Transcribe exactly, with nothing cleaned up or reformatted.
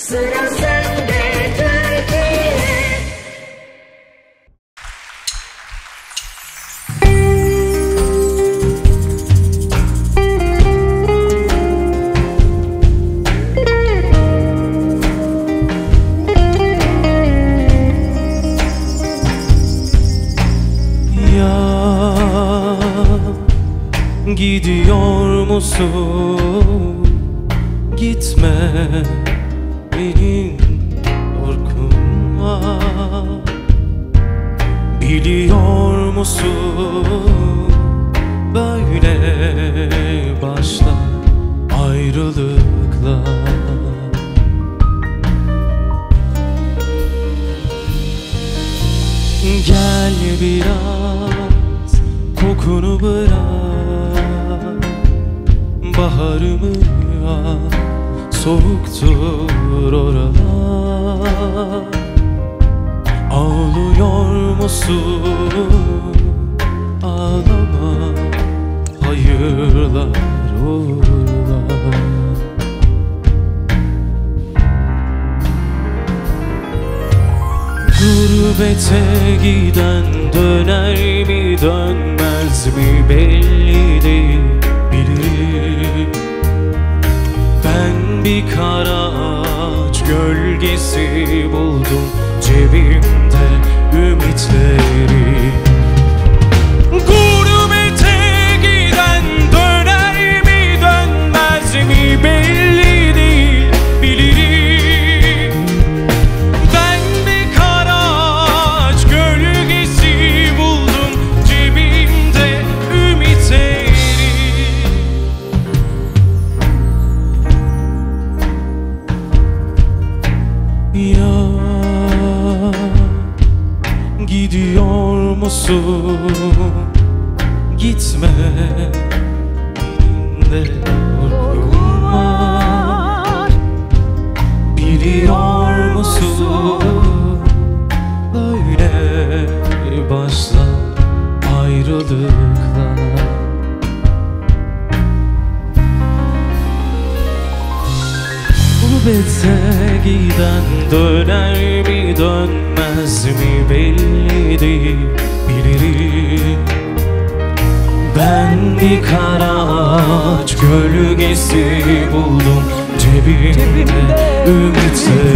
Sıra sende Türkiye. Gidiyor musun? Gitme, benim korkum var. Biliyor musun? Böyle başlar ayrılıklar. Gel biraz kokunu bırak, baharımı al, soğuktur oralar. Ağlıyor musun? Ağlama, hayırlar uğurlar. Gurbete giden döner mi dönmez mi belli değil, bilirim. Ben bir kara ağaç gölgesi buldum cebimde ümitleri. Gurbete giden döner mi dönmez mi belli değil, bilirim. Ben bir kara ağaç gölgesi buldum cebimde ümitleri. Ya gidiyor musun? Gitme, benim de korkum var. Biliyor musun? Böyle başlar ayrılıklar. Gurbete giden döner mi dönmez mi belli değil, bilirim. Ben bir kara ağaç gölgesi buldum cebimde ümitleri.